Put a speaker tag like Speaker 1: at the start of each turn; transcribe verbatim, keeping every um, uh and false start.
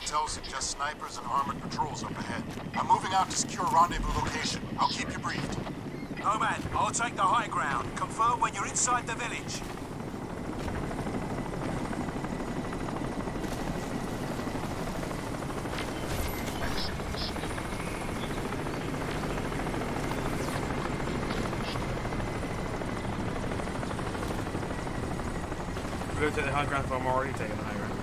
Speaker 1: intel suggests snipers and armored patrols up ahead. I'm moving out to secure a rendezvous location. I'll keep you briefed.
Speaker 2: Nomad, I'll take the high ground. Confirm when you're inside the village.
Speaker 3: We're going to take the high ground, so I'm already taking the high ground.